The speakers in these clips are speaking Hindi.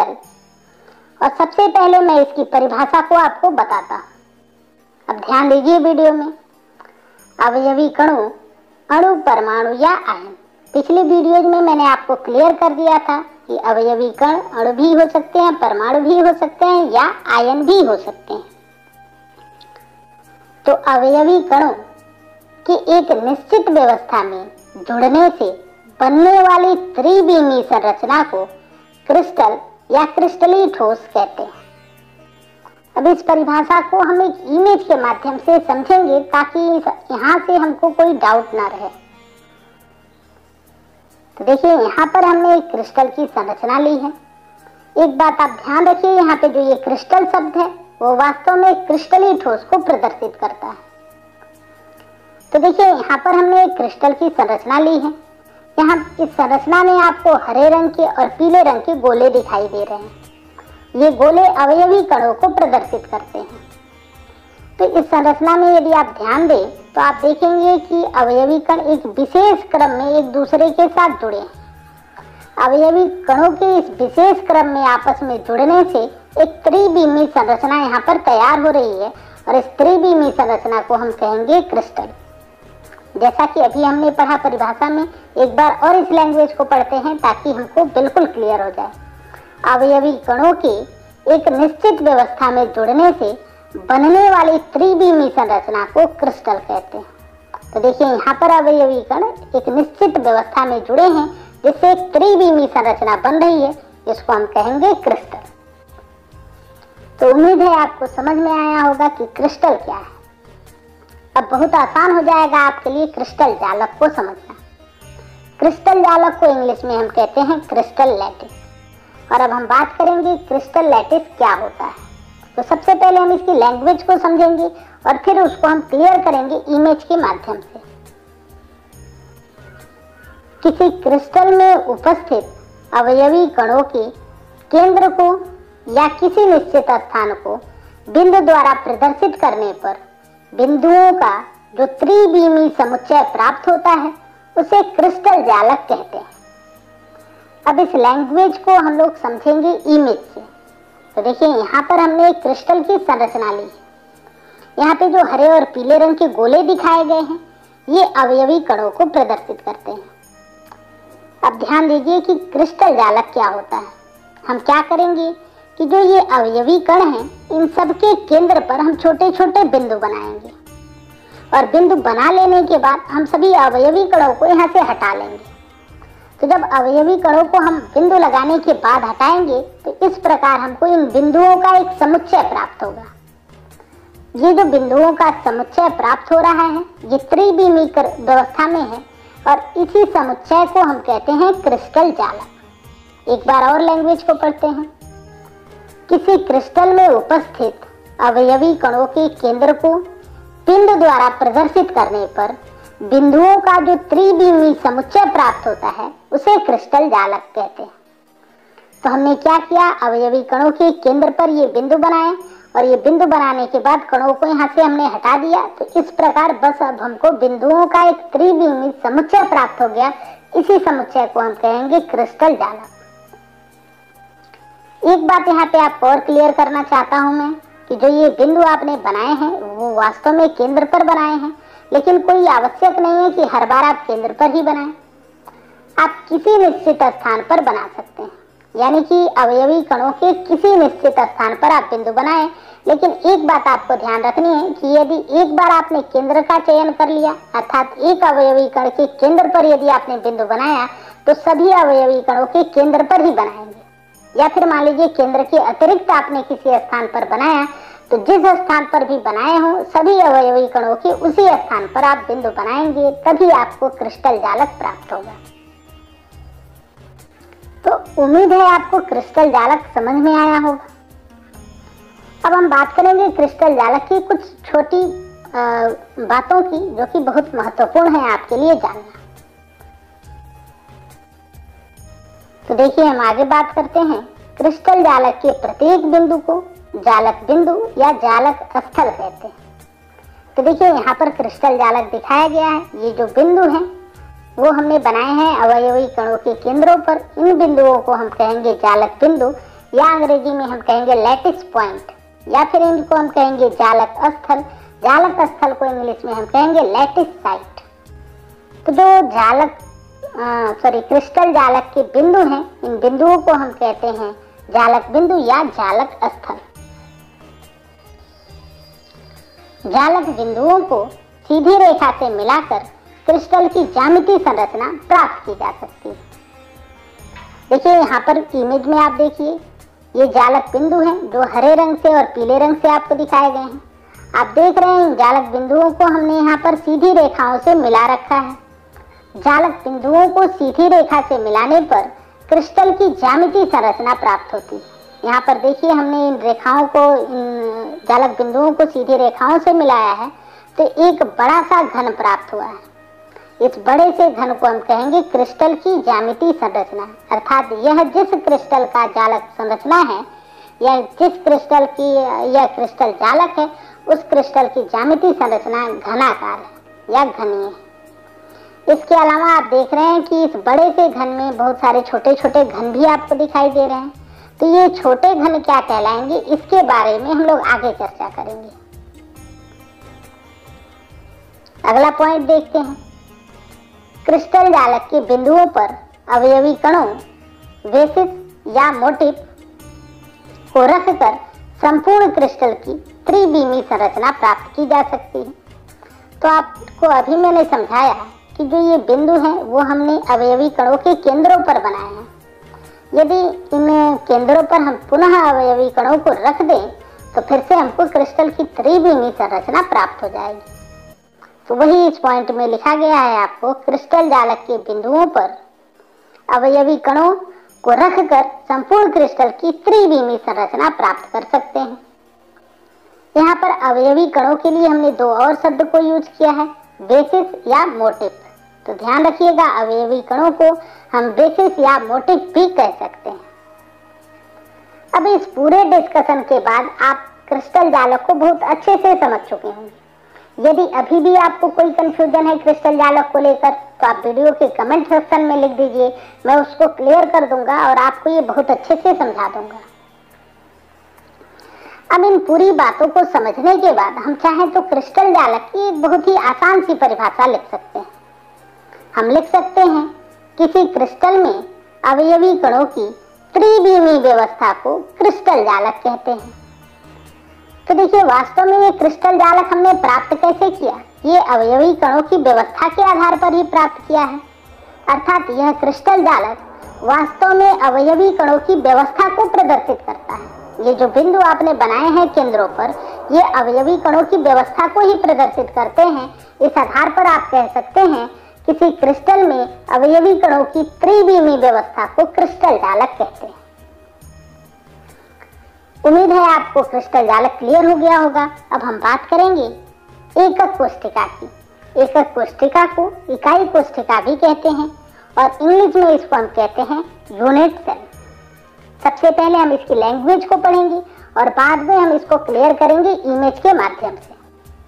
क्रिस्टल। और सबसे पहले मैं इसकी परिभाषा को आपको बताता। अब ध्यान दीजिए वीडियो में। अवयवी कणों, अणु, परमाणु या आयन। पिछले वीडियोज में मैंने आपको क्लियर कर दिया था कि अवयवी कण अणु भी हो सकते हैं, परमाणु भी हो सकते हैं या आयन भी हो सकते हैं। तो अवयवी कणों की एक निश्चित व्यवस्था में जुड़ने से बनने वाली त्रिविमीय संरचना को क्रिस्टल या क्रिस्टलीय ठोस कहते हैं। अब इस परिभाषा को हम एक इमेज के माध्यम से समझेंगे ताकि यहाँ से हमको कोई डाउट ना रहे। तो देखिए, यहाँ पर हमने एक क्रिस्टल की संरचना ली है। एक बात आप ध्यान रखिए, यहाँ पे जो ये क्रिस्टल शब्द है वो वास्तव में क्रिस्टलीय ठोस को प्रदर्शित करता है। तो देखिए, यहाँ पर हमने एक क्रिस्टल की संरचना ली है। यहाँ इस संरचना में आपको हरे रंग के और पीले रंग के गोले दिखाई दे रहे हैं। ये गोले अवयवी कणों को प्रदर्शित करते हैं। तो इस संरचना में यदि आप ध्यान दें तो आप देखेंगे कि अवयवी कण एक विशेष क्रम में एक दूसरे के साथ जुड़े हैं। अवयवी कणों के इस विशेष क्रम में आपस में जुड़ने से एक त्रिविमीय संरचना यहाँ पर तैयार हो रही है और इस त्रिविमीय संरचना को हम कहेंगे क्रिस्टल। जैसा कि अभी हमने पढ़ा परिभाषा में, एक बार और इस लैंग्वेज को पढ़ते हैं ताकि हमको बिल्कुल क्लियर हो जाए। अवयवी कणों के एक निश्चित व्यवस्था में जुड़ने से बनने वाली त्रिविमीय संरचना को क्रिस्टल कहते हैं। तो देखिए, यहाँ पर अवयवी कण एक निश्चित व्यवस्था में जुड़े हैं जिससे एक त्रिविमीय संरचना बन रही है, जिसको हम कहेंगे क्रिस्टल। तो उम्मीद है आपको समझ में आया होगा कि क्रिस्टल क्या है। अब बहुत आसान हो जाएगा आपके लिए क्रिस्टल जालक को समझना। क्रिस्टल जालक को इंग्लिश में हम कहते हैं क्रिस्टल लैटिस। और अब हम बात करेंगे क्रिस्टल लैटिस क्या होता है। तो सबसे पहले हम इसकी लैंग्वेज को समझेंगे और फिर उसको हम क्लियर करेंगे इमेज के माध्यम से। किसी क्रिस्टल में उपस्थित अवयवी कणों के केंद्र को या किसी निश्चित स्थान को बिंदु द्वारा प्रदर्शित करने पर बिंदुओं का जो त्रिविमीय समुच्चय प्राप्त होता है उसे क्रिस्टल जालक कहते हैं। अब इस लैंग्वेज को हम लोग समझेंगे इमेज से। तो देखिए, यहाँ पर हमने एक क्रिस्टल की संरचना ली है। यहाँ पे जो हरे और पीले रंग के गोले दिखाए गए हैं ये अवयवी कणों को प्रदर्शित करते हैं। अब ध्यान दीजिए कि क्रिस्टल जालक क्या होता है। हम क्या करेंगे कि जो ये अवयवी कण हैं इन सब के केंद्र पर हम छोटे छोटे बिंदु बनाएंगे और बिंदु बना लेने के बाद हम सभी अवयवी कणों को यहाँ से हटा लेंगे। तो जब अवयवी कणों को हम बिंदु लगाने के बाद हटाएंगे तो इस प्रकार हमको इन बिंदुओं का एक समुच्चय प्राप्त होगा। ये जो बिंदुओं का समुच्चय प्राप्त हो रहा है ये त्रिविमीय व्यवस्था में है और इसी समुच्चय को हम कहते हैं क्रिस्टल जालक। एक बार और लैंग्वेज को पढ़ते हैं। किसी क्रिस्टल में उपस्थित अवयवी कणों के केंद्र को पिंड द्वारा प्रदर्शित करने पर बिंदुओं का जो त्रिविमीय समुच्चय प्राप्त होता है उसे क्रिस्टल जालक कहते हैं। तो हमने क्या किया, अवयवी कणों के केंद्र पर ये बिंदु बनाए और ये बिंदु बनाने के बाद कणों को यहाँ से हमने हटा दिया। तो इस प्रकार बस अब हमको बिंदुओं का एक त्रिविमीय समुच्चय प्राप्त हो गया। इसी समुच्चय को हम कहेंगे क्रिस्टल जालक। एक बात यहाँ पे आपको और क्लियर करना चाहता हूँ मैं कि जो ये बिंदु आपने बनाए हैं वो वास्तव में केंद्र पर बनाए हैं, लेकिन कोई आवश्यक नहीं है कि हर बार आप केंद्र पर ही बनाएं। आप किसी निश्चित स्थान पर बना सकते हैं, यानी कि अवयवी कणों के किसी निश्चित स्थान पर आप बिंदु बनाएं। लेकिन एक बात आपको ध्यान रखनी है कि यदि एक बार आपने केंद्र का चयन कर लिया, अर्थात एक अवयवी कण के केंद्र पर यदि आपने बिंदु बनाया तो सभी अवयवी कणों के केंद्र पर ही बनाएंगे। या फिर मान लीजिए केंद्र के अतिरिक्त आपने किसी स्थान पर बनाया तो जिस स्थान पर भी बनाए हो सभी अवयवी कणों के उसी स्थान पर आप बिंदु बनाएंगे, तभी आपको क्रिस्टल जालक प्राप्त होगा। तो उम्मीद है आपको क्रिस्टल जालक समझ में आया होगा। अब हम बात करेंगे क्रिस्टल जालक की कुछ छोटी बातों की जो कि बहुत महत्वपूर्ण है आपके लिए जानना। तो देखिए, हम आगे बात करते हैं। क्रिस्टल जालक के प्रत्येक बिंदु को जालक बिंदु या जालक स्थल कहते हैं। तो देखिए, यहाँ पर क्रिस्टल जालक दिखाया गया है। ये जो बिंदु हैं वो हमने बनाए हैं अवयवी कणों के केंद्रों पर। इन बिंदुओं को हम कहेंगे जालक बिंदु या अंग्रेजी में हम कहेंगे लैटिस पॉइंट, या फिर इनको हम कहेंगे जालक स्थल। जालक स्थल को इंग्लिश में हम कहेंगे लैटिस साइट। तो जो क्रिस्टल जालक के बिंदु हैं, इन बिंदुओं को हम कहते हैं जालक बिंदु या जालक स्थल। जालक बिंदुओं को सीधी रेखा से मिलाकर क्रिस्टल की ज्यामितीय संरचना प्राप्त की जा सकती है। देखिए यहाँ पर इमेज में आप देखिए, ये जालक बिंदु हैं जो हरे रंग से और पीले रंग से आपको दिखाए गए हैं। आप देख रहे हैं इन जालक बिंदुओं को हमने यहाँ पर सीधी रेखाओं से मिला रखा है। जालक बिंदुओं को सीधी रेखा से मिलाने पर क्रिस्टल की ज्यामितीय संरचना प्राप्त होती है। यहाँ पर देखिए हमने इन रेखाओं को, इन जालक बिंदुओं को सीधी रेखाओं से मिलाया है तो एक बड़ा सा घन प्राप्त हुआ है। इस बड़े से घन को हम कहेंगे क्रिस्टल की ज्यामितीय संरचना, अर्थात यह जिस क्रिस्टल का जालक संरचना है या जिस क्रिस्टल की यह क्रिस्टल जालक है, उस क्रिस्टल की ज्यामितीय संरचना घनाकार है या घनीय है। इसके अलावा आप देख रहे हैं कि इस बड़े से घन में बहुत सारे छोटे छोटे घन भी आपको दिखाई दे रहे हैं। तो ये छोटे घन क्या कहलाएंगे, इसके बारे में हम लोग आगे चर्चा करेंगे। अगला पॉइंट देखते हैं। क्रिस्टल जालक के बिंदुओं पर अवयवी कणों, बेसिस या मोटिफ को रखकर संपूर्ण क्रिस्टल की त्रिविमीय संरचना प्राप्त की जा सकती है। तो आपको अभी मैंने समझाया कि जो ये बिंदु हैं वो हमने अवयवी कणों के केंद्रों पर बनाए हैं। यदि इन केंद्रों पर हम पुनः अवयवी कणों को रख दें तो फिर से हमको क्रिस्टल की त्रिविमीय संरचना प्राप्त हो जाएगी। तो वही इस पॉइंट में लिखा गया है आपको, क्रिस्टल जालक के बिंदुओं पर अवयवी कणों को रखकर संपूर्ण क्रिस्टल की त्रिविमीय संरचना प्राप्त कर सकते हैं। यहाँ पर अवयवी कणों के लिए हमने दो और शब्द को यूज किया है, बेसिस या मोटिफ। तो ध्यान रखिएगा, अवयवी कणों को हम बेसिस या मोटिफ भी कह सकते हैं। अब इस पूरे डिस्कशन के बाद आप क्रिस्टल जालक को बहुत अच्छे से समझ चुके होंगे। यदि अभी भी आपको कोई कंफ्यूजन है क्रिस्टल जालक को लेकर तो आप वीडियो के कमेंट सेक्शन में लिख दीजिए, मैं उसको क्लियर कर दूंगा और आपको ये बहुत अच्छे से समझा दूंगा। अब इन पूरी बातों को समझने के बाद हम चाहें तो क्रिस्टल जालक की एक बहुत ही आसान सी परिभाषा लिख सकते हैं। हम लिख सकते हैं, किसी क्रिस्टल में अवयवी कणों की त्रिविमीय व्यवस्था को क्रिस्टल जालक कहते हैं। तो देखिए, वास्तव में ये क्रिस्टल जालक हमने प्राप्त कैसे किया? ये अवयवी कणों की व्यवस्था के आधार पर ही प्राप्त किया है। अर्थात यह क्रिस्टल जालक वास्तव में अवयवी कणों की व्यवस्था को प्रदर्शित करता है। ये जो बिंदु आपने बनाए हैं केंद्रों पर, ये अवयवी कणों की व्यवस्था को ही प्रदर्शित करते हैं। इस आधार पर आप कह सकते हैं किसी क्रिस्टल में अवयवी कणों की त्रिविमीय व्यवस्था को क्रिस्टल जालक कहते हैं। उम्मीद है आपको क्रिस्टल जालक क्लियर हो गया होगा। अब हम बात करेंगे एकक कोष्ठिका की। एकक कोष्ठिका को इकाई कोष्ठिका भी कहते हैं और इंग्लिश में इसको हम कहते हैं यूनिट सेल। सबसे पहले हम इसकी लैंग्वेज को पढ़ेंगे और बाद में हम इसको क्लियर करेंगे इमेज के माध्यम से।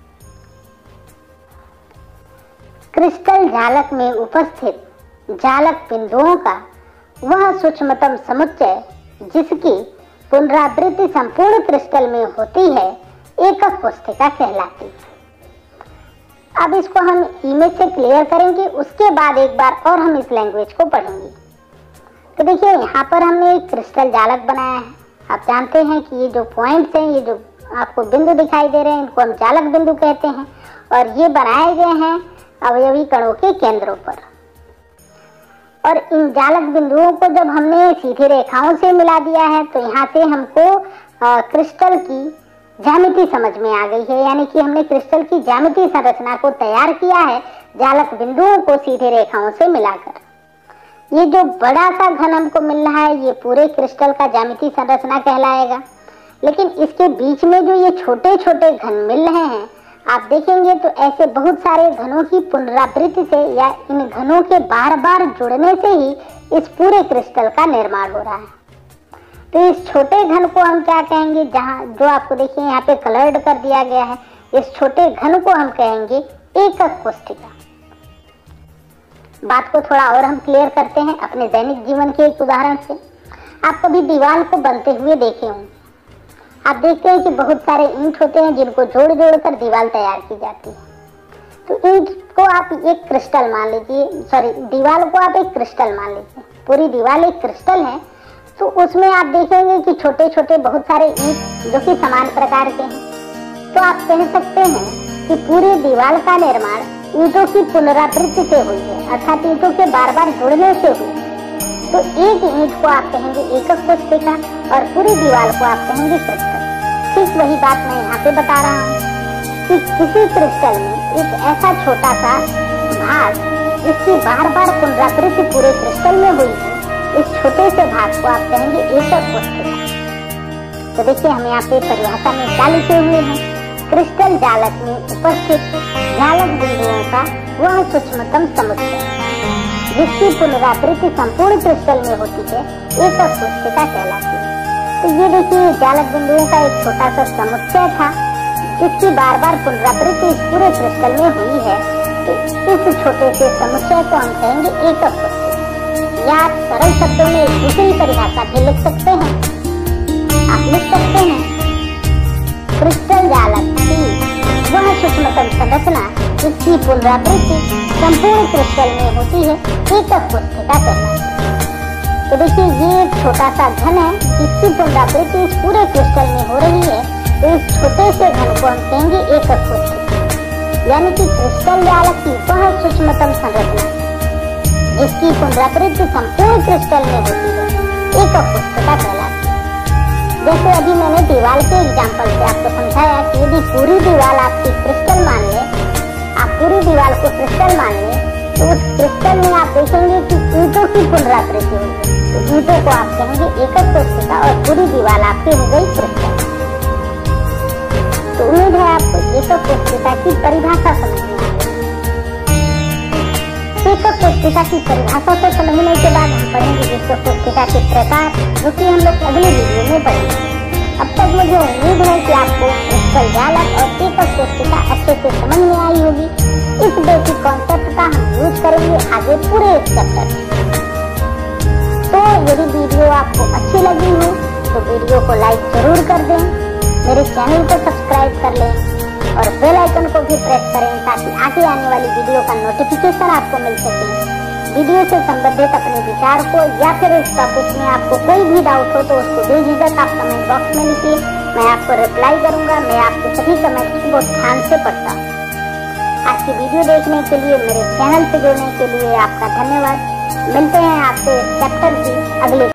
क्रिस्टल जालक में उपस्थित जालक बिंदुओं का वह सूक्ष्मतम समुच्चय जिसकी पुनरावृत्ति संपूर्ण क्रिस्टल में होती है, एकक कोष्ठिका कहलाती है। अब इसको हम इमेज से क्लियर करेंगे, उसके बाद एक बार और हम इस लैंग्वेज को पढ़ेंगे। तो देखिए, यहाँ पर हमने एक क्रिस्टल जालक बनाया है। आप जानते हैं कि ये जो पॉइंट्स हैं, ये जो आपको बिंदु दिखाई दे रहे हैं, इनको हम जालक बिंदु कहते हैं और ये बनाए गए हैं अवयवी कणों के केंद्रों पर। और इन जालक बिंदुओं को जब हमने सीधी रेखाओं से मिला दिया है तो यहाँ से हमको क्रिस्टल की ज्यामिति समझ में आ गई है, यानी कि हमने क्रिस्टल की ज्यामितीय संरचना को तैयार किया है जालक बिंदुओं को सीधी रेखाओं से मिलाकर। ये जो बड़ा सा घन हमको मिल रहा है, ये पूरे क्रिस्टल का ज्यामितीय संरचना कहलाएगा। लेकिन इसके बीच में जो ये छोटे छोटे घन मिल रहे हैं, आप देखेंगे तो ऐसे बहुत सारे घनों की पुनरावृत्ति से या इन घनों के बार बार जुड़ने से ही इस पूरे क्रिस्टल का निर्माण हो रहा है। तो इस छोटे घन को हम क्या कहेंगे, जहाँ जो आपको देखिए यहाँ पे कलर्ड कर दिया गया है, इस छोटे घन को हम कहेंगे एकक कोष्ठिका। बात को थोड़ा और हम क्लियर करते हैं अपने दैनिक जीवन के एक उदाहरण से। आप कभी दीवार को बनते हुए देखे होंगे। आप देखते हैं कि बहुत सारे ईंट होते हैं जिनको जोड़ जोड़ कर दीवार तैयार की जाती है। तो ईंट को आप एक क्रिस्टल मान लीजिए, सॉरी दीवार को आप एक क्रिस्टल मान लीजिए, पूरी दीवार एक क्रिस्टल है। तो उसमें आप देखेंगे कि छोटे छोटे बहुत सारे ईंट जो कि समान प्रकार के हैं। तो आप कह सकते हैं कि पूरी दीवार का निर्माण ईंटों की पुनरावृत्ति से हुई है, अर्थात ईंटों के बार बार जुड़ने से हुई। तो एक ईंट को आप कहेंगे एकक पुस्तिका और पूरी दीवार को आप कहेंगे क्रिस्टल। ठीक वही बात मैं यहाँ पे बता रहा हूँ कि किसी क्रिस्टल में एक ऐसा छोटा सा भाग जिसकी बार बार पुनरावृत्ति पूरे क्रिस्टल में हुई है, इस छोटे से भाग को आप कहेंगे एकक पुस्तिका। तो देखिए हम यहाँ पे परिभाषा में क्या लिखे हुए हैं, क्रिस्टल जालक में उपस्थित जालक बिंदुओं का वह सूक्ष्मतम समुच्चय जिसकी पुनरावृत्ति संपूर्ण क्रिस्टल में होती है एकक पुस्तिका कहलाती है। तो ये देखिए जालक बिंदुओं का एक छोटा सा समुच्चय था जिसकी बार बार पुनरावृत्ति इस पूरे क्रिस्टल में हुई है। तो इस छोटे से समुच्चय को हम कहेंगे एकक पुस्तिका। या आप सरल शब्दों में एक दूसरी परिभाषा भी लिख सकते हैं। आप लिख सकते हैं क्रिस्टल जालक की वह सूक्ष्मतम संरचना जिसकी पुनरावृत्ति संपूर्ण क्रिस्टल में होती है एकक पुस्तिका कहलाती है। तो देखिए ये एक छोटा सा घन है जिसकी पुनरावृत्ति इस पूरे क्रिस्टल में हो रही है। तो इस छोटे से घन को हम कहेंगे एकक पुस्तिका। यानी कि क्रिस्टल जालक की वह सूक्ष्मतम संरचना जिसकी पुनरावृत्ति संपूर्ण क्रिस्टल में होती है एकक पुस्तिका कहलाती है। जैसे अभी मैंने दीवार के एग्जाम्पल से आपको समझाया कि यदि पूरी दीवार आपकी क्रिस्टल मान ले, आप पूरी दीवार को क्रिस्टल मान ले, तो उस क्रिस्टल में आप देखेंगे कि ईंटों की पुनरावृत्ति होगी। तो ईंटों को आप कहेंगे एकक पुस्तिका और पूरी दीवार आपकी हो गई क्रिस्टल। तो उम्मीद है आपको एकक पुस्तिका की परिभाषा समझ में आ गई। एकक पुस्तिका की परिभाषा को समझने के बाद हम पढ़ेंगे एकक पुस्तिका के प्रकार, जो कि हम लोग अगले वीडियो में पढ़ेंगे। अब तक मुझे उम्मीद है कि आपको क्रिस्टल जालक और एकक पुस्तिका अच्छे से समझ में आई होगी। इस बेसिक कॉन्सेप्ट का हम यूज करेंगे आगे पूरे इस चैप्टर में। तो यदि वीडियो आपको अच्छी लगी हो तो वीडियो को लाइक जरूर कर दें, मेरे चैनल को सब्सक्राइब कर लें और बेल आइकन को भी प्रेस करें ताकि आगे आने वाली वीडियो का नोटिफिकेशन आपको मिल सके। वीडियो से संबंधित अपने विचार को या फिर इस टॉपिक में आपको कोई भी डाउट हो तो उसको बेझिझक आप कमेंट बॉक्स में लिखिए, मैं आपको रिप्लाई करूंगा। मैं आपके सभी कमेंट्स को बहुत ध्यान से पढ़ता हूँ। आज की वीडियो देखने के लिए, मेरे चैनल से जुड़ने के लिए आपका धन्यवाद। मिलते हैं आपसे चैप्टर की अगले